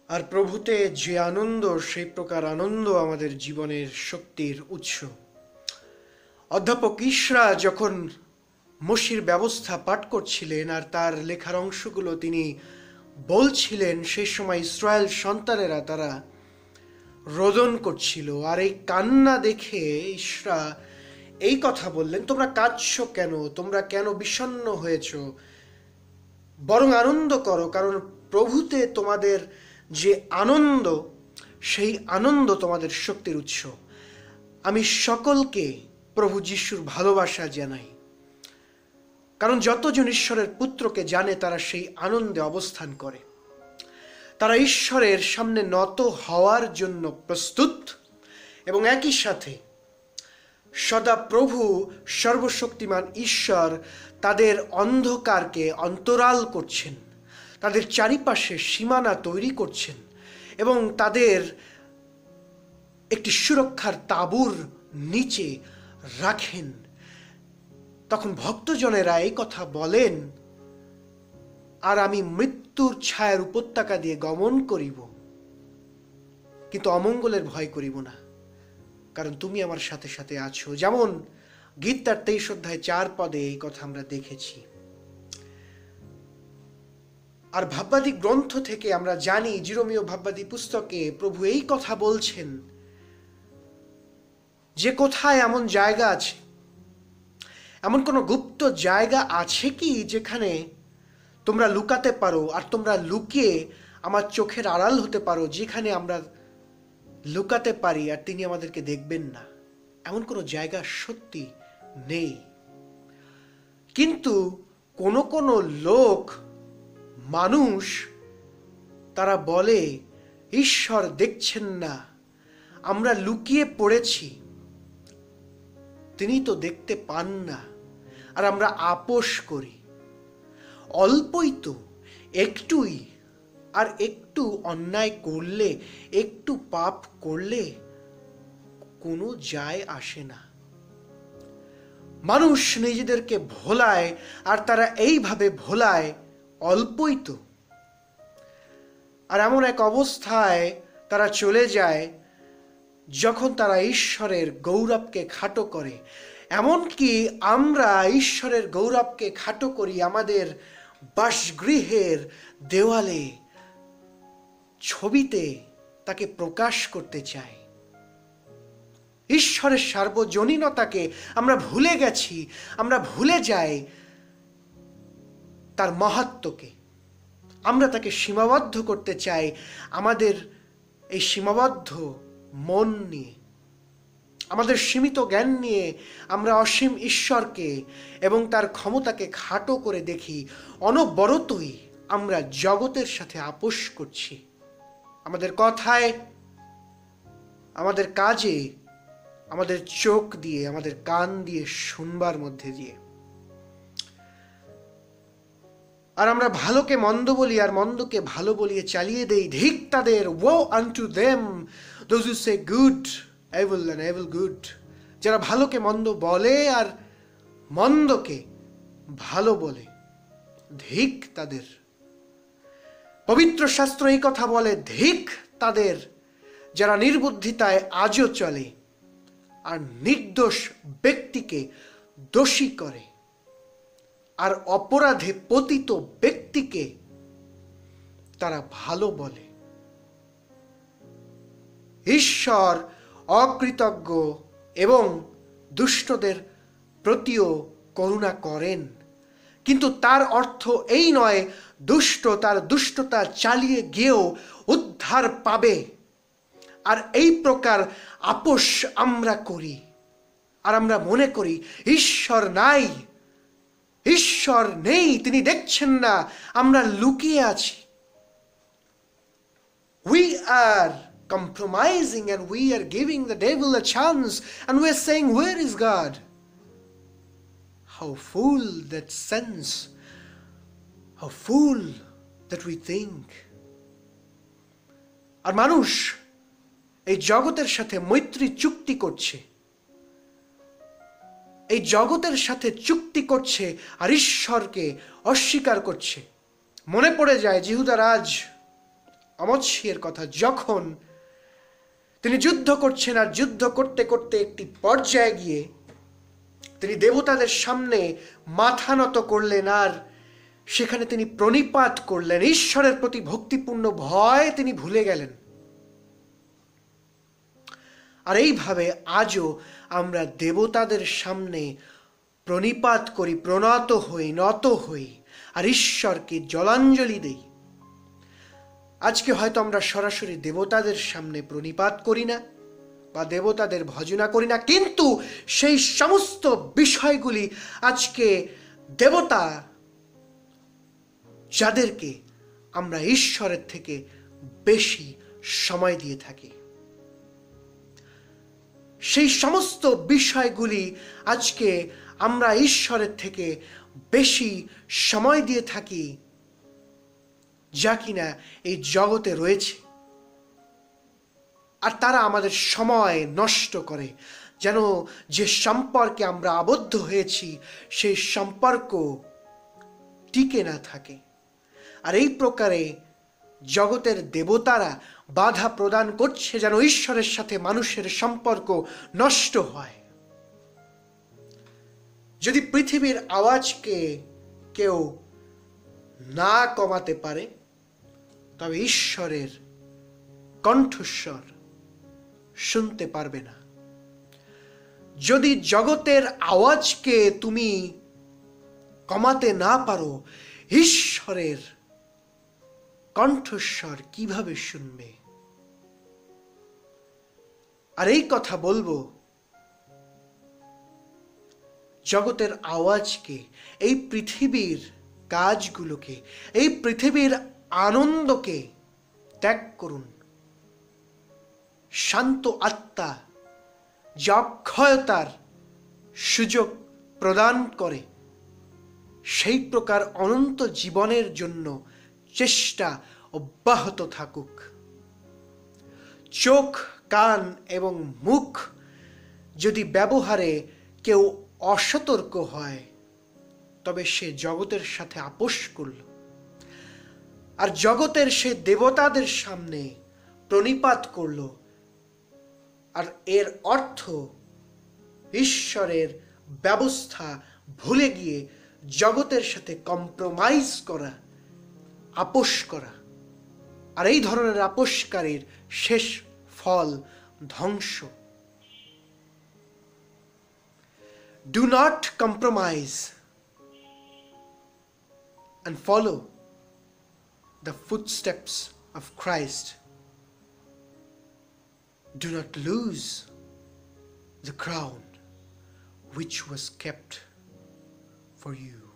আর প্রভুতে যে আনন্দ, সেই প্রকার আনন্দ আমাদের জীবনের শক্তির উৎস। অধ্যাপক ইশরা যখন মসির ব্যবস্থা পাঠ করছিলেন আর তার লেখার অংশগুলো তিনি বলছিলেন, সেই সময় ইসরায়েল সন্তানেরা তারা রোদন করছিল। আর এই কান্না দেখে ইশরা এই কথা বললেন, তোমরা কাঁদছো কেন? তোমরা কেন বিষণ্ণ হয়েছ? বরং আনন্দ করো, কারণ প্রভুতে তোমাদের যে আনন্দ, সেই আনন্দ তোমাদের শক্তির উৎস। আমি সকলকে প্রভু যিশুর ভালোবাসা জানাই, কারণ যতজন ঈশ্বরের পুত্রকে জানে তারা সেই আনন্দে অবস্থান করে। তারা ঈশ্বরের সামনে নত হওয়ার জন্য প্রস্তুত এবং একই সাথে সদা প্রভু সর্বশক্তিমান ঈশ্বর তাদের অন্ধকারকে অন্তরাল করছেন, তাদের চারিপাশে সীমানা তৈরি করছেন এবং তাদের একটি সুরক্ষার তাঁবুর নিচে রাখেন। তখন ভক্তজনেরা এই কথা বলেন, আর আমি মৃত্যুর ছায়ার উপত্যকা দিয়ে গমন করিব, কিন্তু অমঙ্গলের ভয় করিব না, কারণ তুমি আমার সাথে সাথে আছো। যেমন গীত তার 23 অধ্যায় 4 পদে এই কথা আমরা দেখেছি। আর ভাববাদী গ্রন্থ থেকে আমরা জানি, জিরোমীয় ভাববাদী পুস্তকে প্রভু এই কথা বলছেন যে কোথায় এমন জায়গা আছে, এমন কোনো গুপ্ত জায়গা আছে কি যেখানে তোমরা লুকাতে পারো, আর তোমরা লুকিয়ে আমার চোখের আড়াল হতে পারো, যেখানে আমরা লুকাতে পারি আর তিনি আমাদেরকে দেখবেন না। এমন কোনো জায়গা সত্যি নেই। কিন্তু কোনো লোক, মানুষ, তারা বলে ঈশ্বর দেখছেন না, আমরা লুকিয়ে পড়েছি, তিনি তো দেখতে পান না, আর আমরা আপোষ করি। অল্পই তো, একটুই, আর একটু অন্যায় করলে, একটু পাপ করলে কোনো যায় আসে না। মানুষ নিজেদেরকে ভোলায়, আর তারা এইভাবে ভোলায় অল্পই তো। আর এমন এক অবস্থায় তারা চলে যায় যখন তারা ঈশ্বরের গৌরবকে খাটো করে। এমনকি আমরা ঈশ্বরের গৌরবকে খাটো করি আমাদের বাসগৃহের দেওয়ালে, ছবিতে তাকে প্রকাশ করতে চাই। ঈশ্বরের সার্বজনীনতাকে আমরা ভুলে গেছি, আমরা ভুলে যাই তার মাহাত্ম্যকে। আমরা তাকে সীমাবদ্ধ করতে চাই আমাদের এই সীমাবদ্ধ মন নিয়ে, আমাদের সীমিত জ্ঞান নিয়ে আমরা অসীম ঈশ্বরকে এবং তার ক্ষমতাকে খাটো করে দেখি। অনবরতই আমরা জগতের সাথে আপোষ করছি, আমাদের কথায়, আমাদের কাজে, আমাদের চোখ দিয়ে, আমাদের কান দিয়ে, শুনবার মধ্যে দিয়ে। আর আমরা ভালোকে মন্দ বলি আর মন্দকে ভালো বলিয়ে চালিয়ে দেই। ধিক তাদের, woe unto them those who say good evil and evil good, যারা ভালোকে মন্দ বলে আর মন্দকে ভালো বলে। ধিক তাদের। পবিত্র শাস্ত্র এই কথা বলে, ধিক তাদের যারা নির্বুদ্ধিতায় আজও চলে আর নির্দোষ ব্যক্তিকে দোষী করে, আর অপরাধে পতিত ব্যক্তিকে তারা ভালো বলে। ঈশ্বর অকৃতজ্ঞ এবং দুষ্টদের প্রতিও করুণা করেন, কিন্তু তার অর্থ এই নয় দুষ্ট তার দুষ্টতা চালিয়ে গিয়েও উদ্ধার পাবে। আর এই প্রকার আপোষ আমরা করি, আর আমরা মনে করি ঈশ্বর নাই, ঈশ্বর নেই, তিনি দেখছেন না, আমরা লুকিয়ে আছি। We are compromising and we are giving the devil a chance, and we are saying, where is God? How fool that sense, how fool that we think. আর মানুষ এই জগতের সাথে মৈত্রী চুক্তি করছে, এই জগতের সাথে চুক্তি করছে আর ঈশ্বরকে অস্বীকার করছে। মনে পড়ে যায় জিহুদা রাজ অমৎস্যের কথা, যখন তিনি যুদ্ধ করছেন আর যুদ্ধ করতে করতে একটি পর্যায়ে গিয়ে তিনি দেবতাদের সামনে মাথা নত করলেন আর সেখানে তিনি প্রণিপাত করলেন, ঈশ্বরের প্রতি ভক্তিপূর্ণ ভয় তিনি ভুলে গেলেন। আর এইভাবে আজও আমরা দেবতাদের সামনে প্রণিপাত করি, প্রণত হই, নত হই আর ঈশ্বরকে জলাঞ্জলি দেই। আজকে হয়তো আমরা সরাসরি দেবতাদের সামনে প্রণিপাত করি না বা দেবতাদের ভজনা করি না, কিন্তু সেই সমস্ত বিষয়গুলি আজকে দেবতা যাদেরকে আমরা ঈশ্বরের থেকে বেশি সময় দিয়ে থাকি, সেই সমস্ত বিষয়গুলি আজকে আমরা ঈশ্বরের থেকে বেশি সময় দিয়ে থাকি যা কিনা এই জগতে রয়েছে। আর তারা আমাদের সময় নষ্ট করে, যেন যে সম্পর্কে আমরা আবদ্ধ হয়েছি সেই সম্পর্ক টিকে না থাকে। আর এই প্রকারে জগতের দেবতারা বাধা প্রদান করছে যেন ঈশ্বরের সাথে মানুষের সম্পর্ক নষ্ট হয়। যদি পৃথিবীর আওয়াজকে কেউ না কমাতে পারে, তবে ঈশ্বরের কণ্ঠস্বর শুনতে পারবে না। যদি জগতের আওয়াজকে তুমি কমাতে না পারো, ঈশ্বরের কণ্ঠস্বর কিভাবে শুনবে? আর এই কথা বলবো, জগতের আওয়াজকে, এই পৃথিবীর কাজগুলোকে, এই পৃথিবীর আনন্দকে ত্যাগ করুন। শান্ত আত্মা যা অক্ষয়তার সুযোগ প্রদান করে, সেই প্রকার অনন্ত জীবনের জন্য চেষ্টা অব্যাহত থাকুক। চোখ, কান এবং মুখ যদি ব্যবহারে কেউ অসতর্ক হয়, তবে সে জগতের সাথে আপোষ করল। আর জগতের সে দেবতাদের সামনে প্রণিপাত করল। আর এর অর্থ ঈশ্বরের ব্যবস্থা ভুলে গিয়ে জগতের সাথে কম্প্রোমাইজ করা, আপোষ করা। আর এই ধরনের আপোষকারীর শেষ ফল ধ্বংস। Do not compromise and follow the footsteps of Christ. Do not lose the crown which was kept for you.